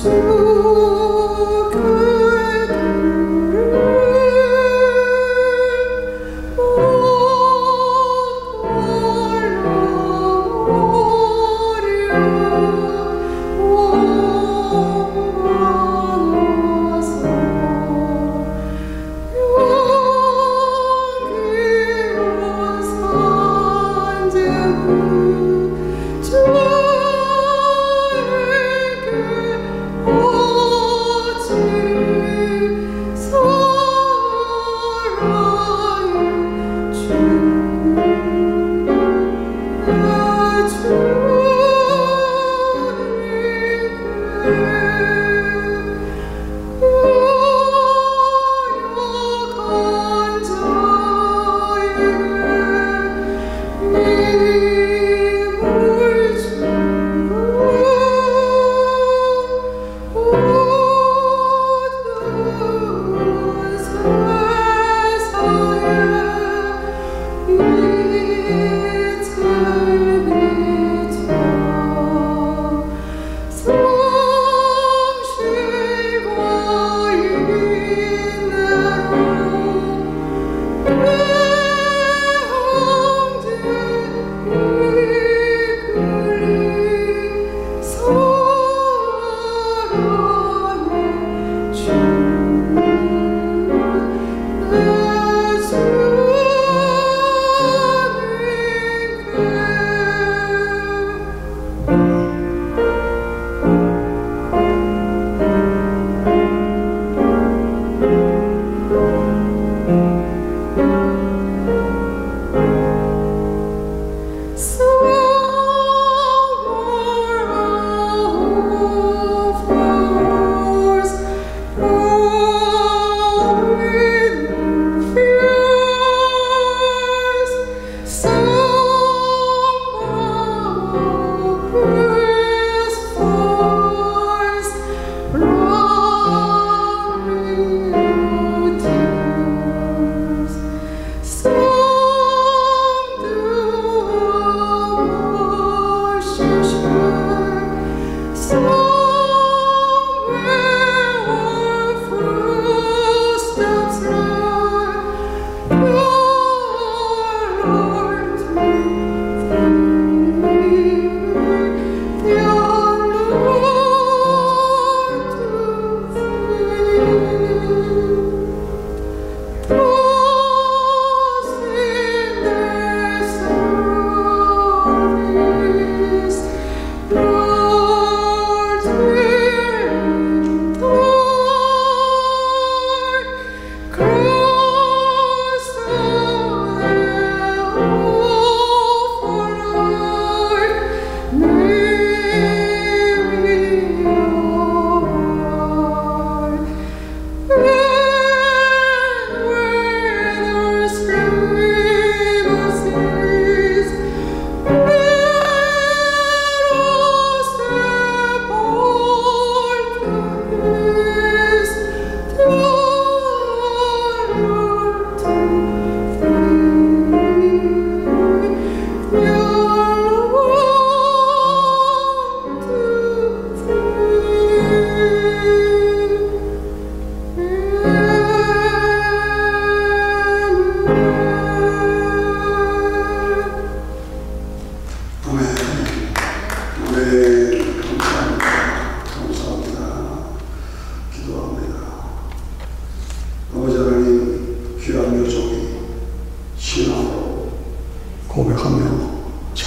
고백하며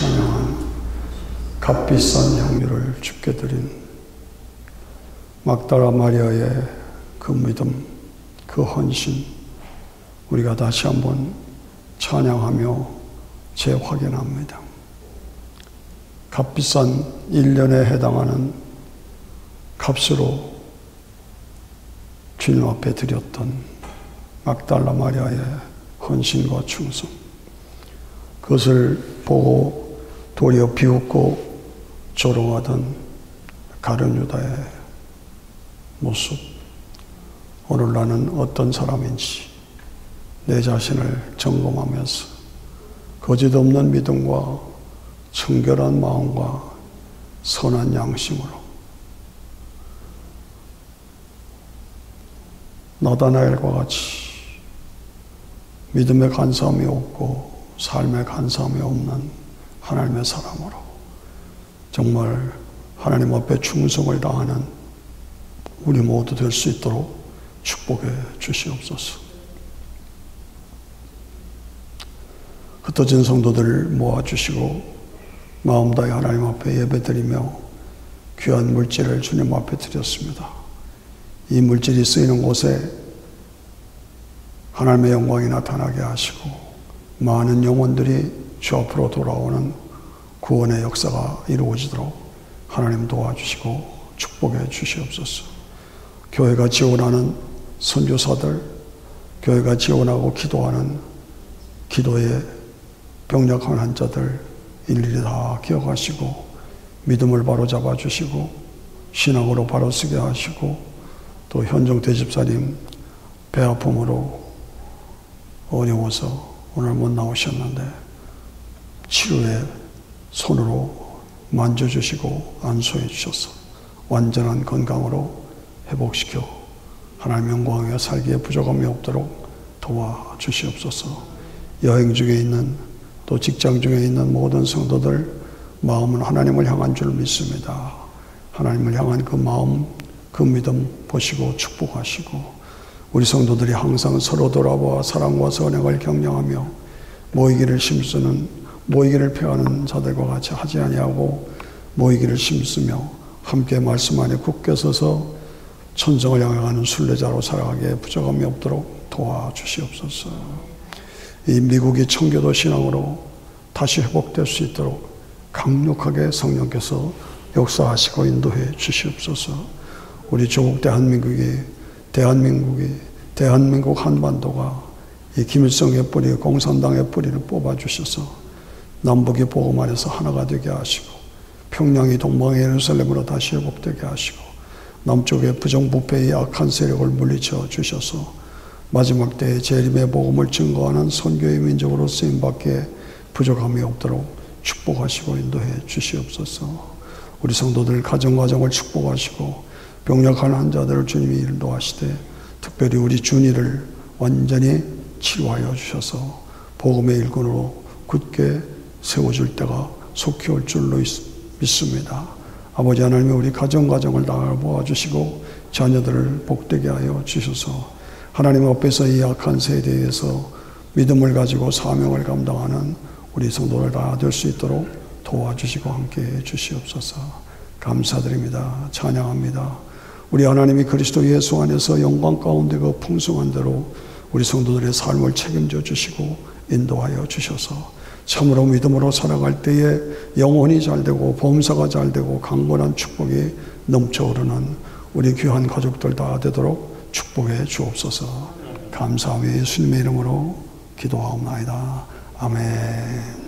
찬양한 값비싼 향유를 주께 드린 막달라 마리아의 그 믿음, 그 헌신, 우리가 다시 한번 찬양하며 재확인합니다. 값비싼 1년에 해당하는 값으로 주님 앞에 드렸던 막달라 마리아의 헌신과 충성, 그것을 보고 도리어 비웃고 조롱하던 가룟 유다의 모습, 오늘 나는 어떤 사람인지 내 자신을 점검하면서 거짓 없는 믿음과 청결한 마음과 선한 양심으로 나다나엘과 같이 믿음의 간사함이 없고 삶의 간사함이 없는 하나님의 사람으로 정말 하나님 앞에 충성을 다하는 우리 모두 될 수 있도록 축복해 주시옵소서. 흩어진 성도들을 모아주시고 마음 다해 하나님 앞에 예배드리며 귀한 물질을 주님 앞에 드렸습니다. 이 물질이 쓰이는 곳에 하나님의 영광이 나타나게 하시고 많은 영혼들이 주 앞으로 돌아오는 구원의 역사가 이루어지도록 하나님 도와주시고 축복해 주시옵소서. 교회가 지원하는 선교사들, 교회가 지원하고 기도하는 기도에 병력한 환자들 일일이 다 기억하시고 믿음을 바로 잡아주시고 신앙으로 바로 쓰게 하시고 또 현종 대집사님 배 아픔으로 어려워서 오늘 못 나오셨는데 치료의 손으로 만져주시고 안수해 주셔서 완전한 건강으로 회복시켜 하나님 영광에 살기에 부족함이 없도록 도와주시옵소서. 여행 중에 있는 또 직장 중에 있는 모든 성도들 마음은 하나님을 향한 줄 믿습니다. 하나님을 향한 그 마음, 그 믿음 보시고 축복하시고 우리 성도들이 항상 서로 돌아보아 사랑과 선행을 경영하며 모이기를 힘쓰는 모이기를 펴하는 자들과 같이 하지 아니하고 모이기를 힘쓰며 함께 말씀 안에 굳게 서서 천성을 향하는 순례자로 살아가기에 부족함이 없도록 도와주시옵소서. 이 미국이 청교도 신앙으로 다시 회복될 수 있도록 강력하게 성령께서 역사하시고 인도해 주시옵소서. 우리 조국 대한민국 한반도가 이 김일성의 뿌리, 공산당의 뿌리를 뽑아주셔서 남북이 복음 안에서 하나가 되게 하시고 평양이 동방의 예루살렘으로 다시 회복되게 하시고 남쪽의 부정부패의 악한 세력을 물리쳐 주셔서 마지막 때에 재림의 복음을 증거하는 선교의 민족으로 쓰임받기에 부족함이 없도록 축복하시고 인도해 주시옵소서. 우리 성도들 가정을 축복하시고 병약한 환자들을 주님이 인도하시되 특별히 우리 준이를 완전히 치료하여 주셔서 복음의 일꾼으로 굳게 세워줄 때가 속히 올 줄로 믿습니다. 아버지 하나님이 우리 가정을 돌아보아주시고 자녀들을 복되게 하여 주셔서 하나님 앞에서 이 악한 세대에서 믿음을 가지고 사명을 감당하는 우리 성도들 다 될 수 있도록 도와주시고 함께해 주시옵소서. 감사드립니다. 찬양합니다. 우리 하나님이 그리스도 예수 안에서 영광 가운데 그 풍성한 대로 우리 성도들의 삶을 책임져 주시고 인도하여 주셔서 참으로 믿음으로 살아갈 때에 영혼이 잘되고 범사가 잘되고 강건한 축복이 넘쳐오르는 우리 귀한 가족들 다 되도록 축복해 주옵소서. 감사하며 예수님의 이름으로 기도하옵나이다. 아멘.